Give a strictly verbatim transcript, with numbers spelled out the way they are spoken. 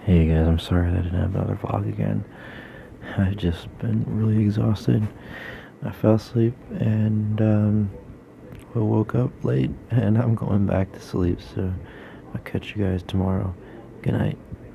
Hey guys, I'm sorry that I didn't have another vlog again. I've just been really exhausted. I fell asleep and um, I woke up late and I'm going back to sleep, so I'll catch you guys tomorrow. Good night.